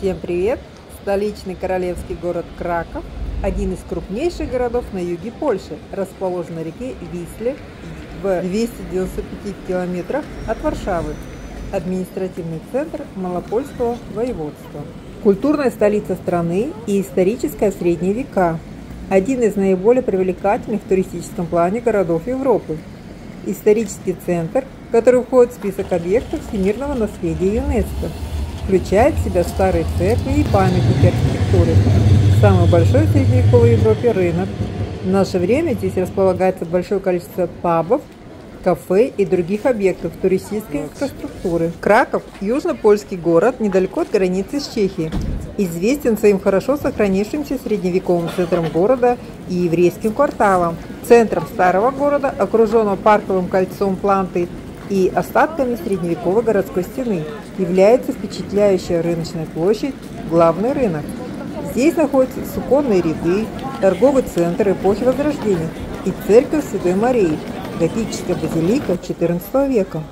Всем привет! Столичный королевский город Краков – один из крупнейших городов на юге Польши, расположен на реке Висле в 295 километрах от Варшавы, административный центр Малопольского воеводства. Культурная столица страны и историческая в средние века. Один из наиболее привлекательных в туристическом плане городов Европы. Исторический центр, который входит в список объектов всемирного наследия ЮНЕСКО. Включает в себя старые церкви и памятники архитектуры. Самый большой в средневековой Европе рынок. В наше время здесь располагается большое количество пабов, кафе и других объектов туристической инфраструктуры. Краков – южно-польский город, недалеко от границы с Чехией. Известен своим хорошо сохранившимся средневековым центром города и еврейским кварталом. Центром старого города, окруженного парковым кольцом Планты и остатками средневековой городской стены, является впечатляющая рыночная площадь, главный рынок. Здесь находятся суконные ряды, торговый центр эпохи Возрождения и церковь Святой Марии, готическая базилика XIV века.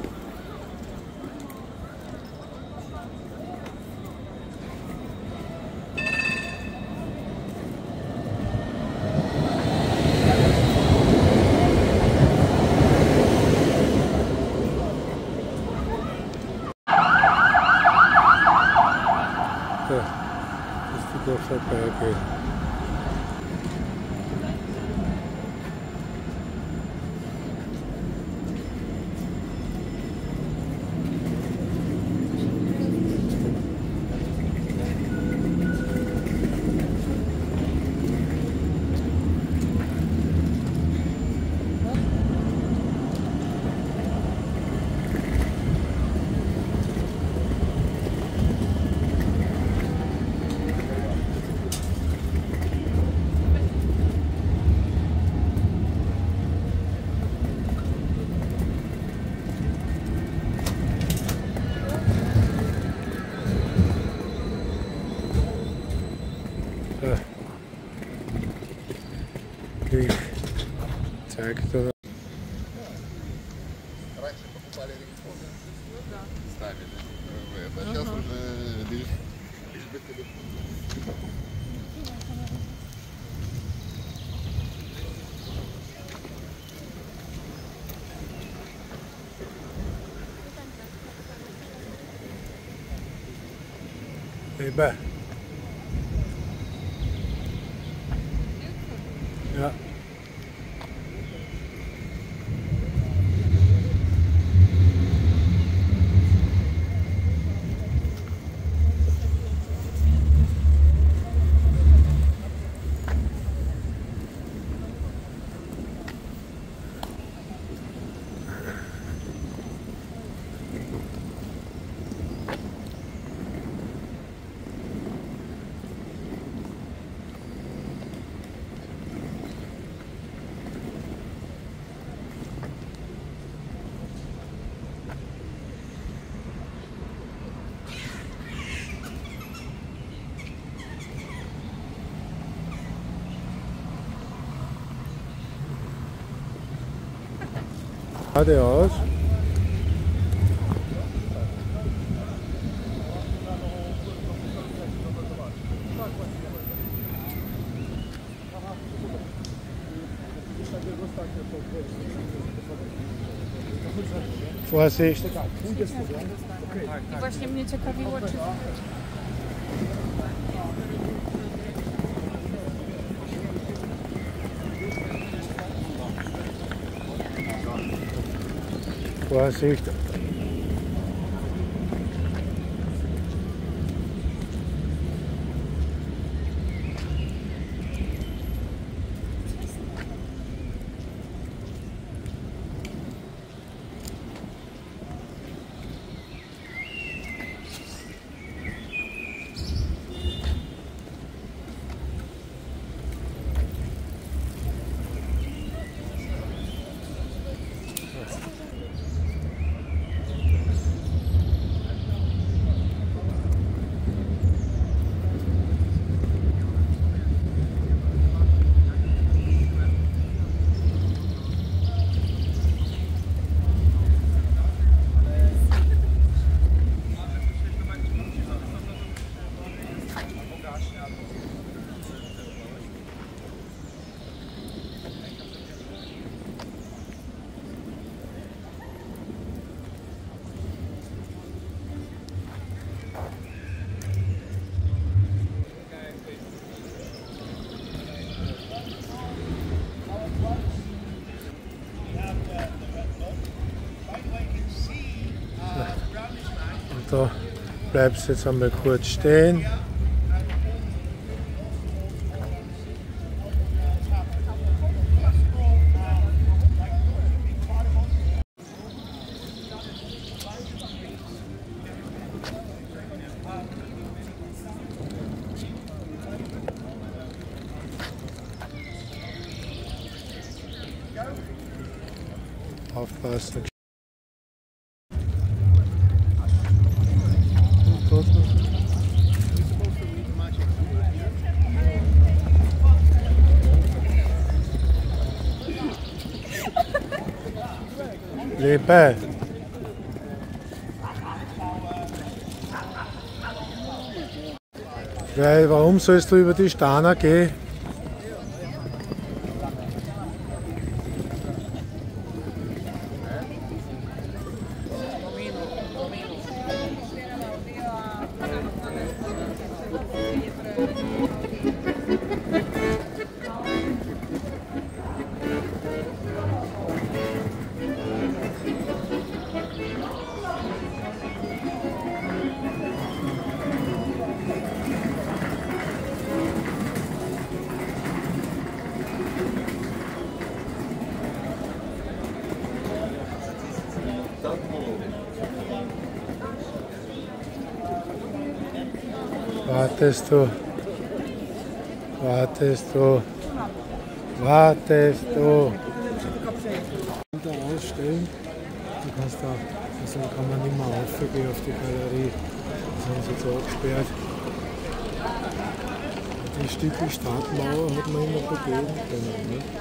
Так, кто... Раньше покупали телефоны, ставили, а сейчас уже лишь бы телефон. Eba. Ja. Adeus. Vorsicht. I właśnie mnie ciekawiło, czy... Vorsicht. da bleibst du jetzt einmal kurz stehen. Aufpassen. Lebe! Weil, warum sollst du über die Stana gehen? Wartest du, wartest du, wartest du. Da ausstellen, du kannst da, also kann man nicht mehr aufgehen auf die Galerie, das haben sie jetzt abgesperrt. Die Stücke Stadtmauer hat man immer begehen können. Ne?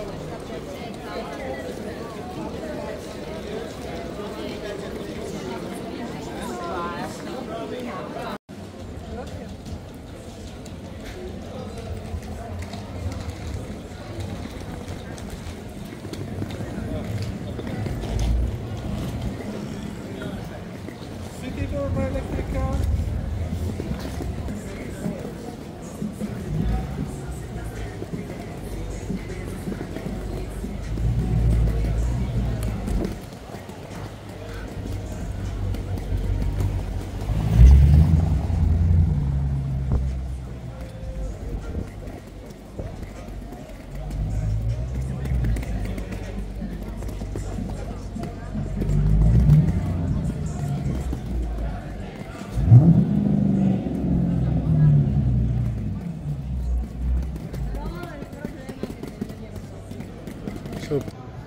So.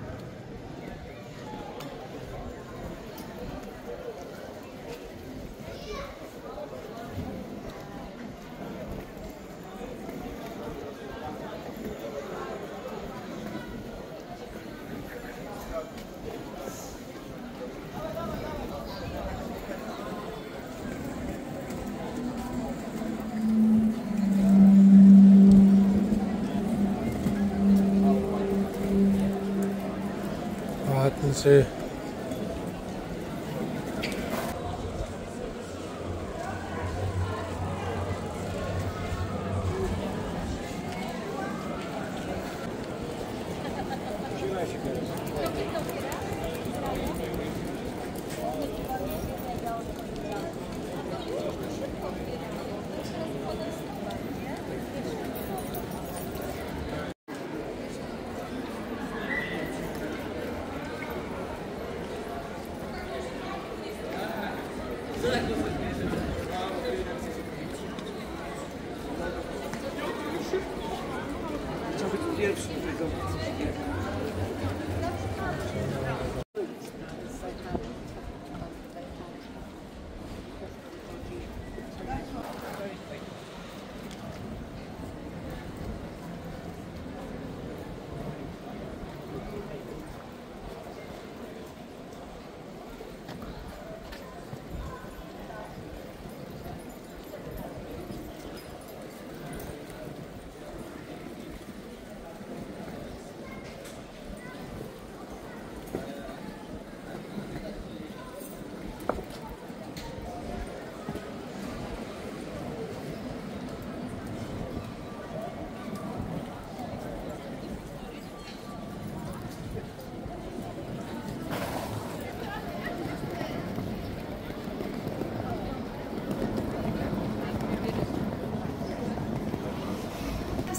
Warten Sie.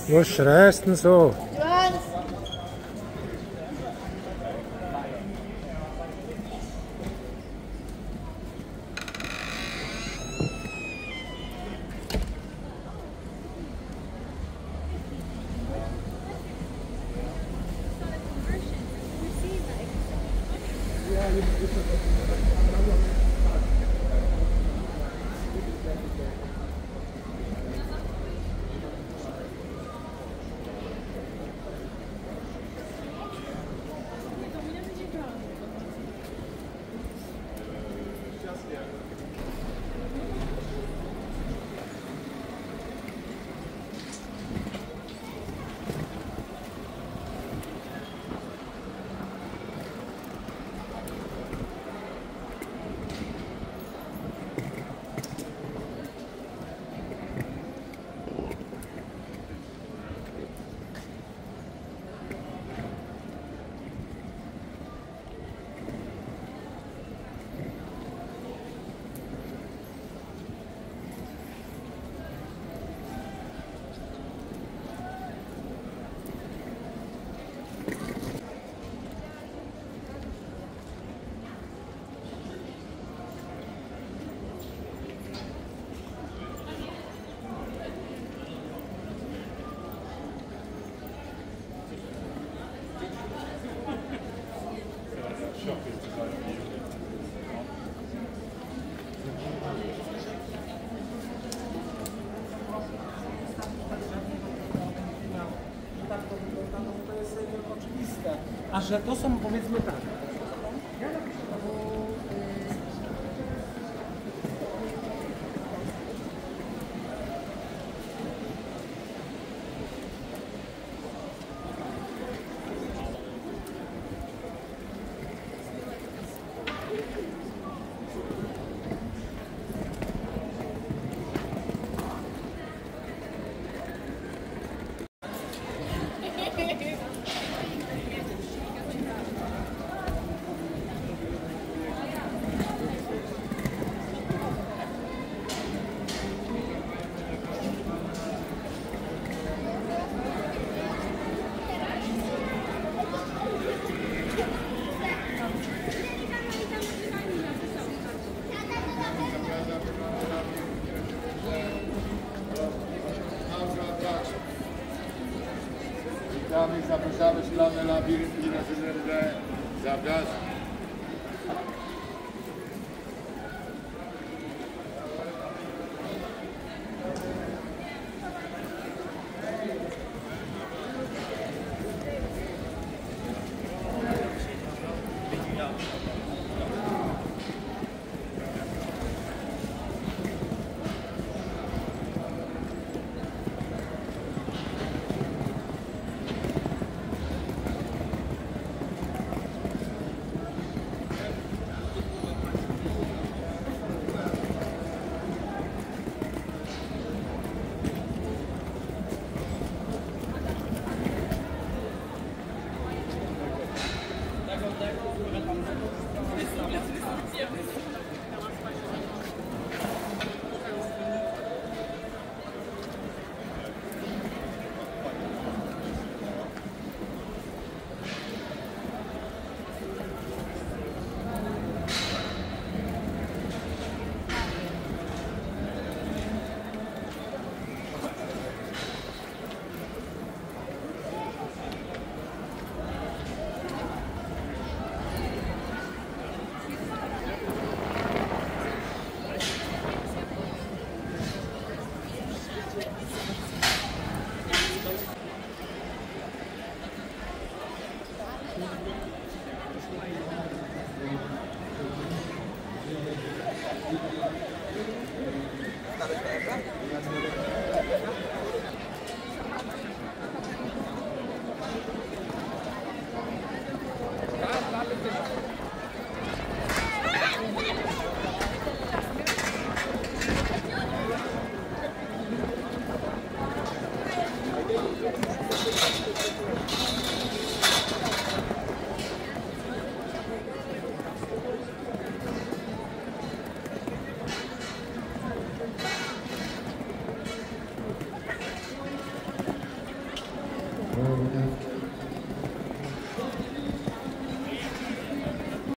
Was schreist denn so? To jest oczywiste, a że to są, powiedzmy tak. Witamy, zapraszamy szklane labirynki na ZRD. Zapraszam.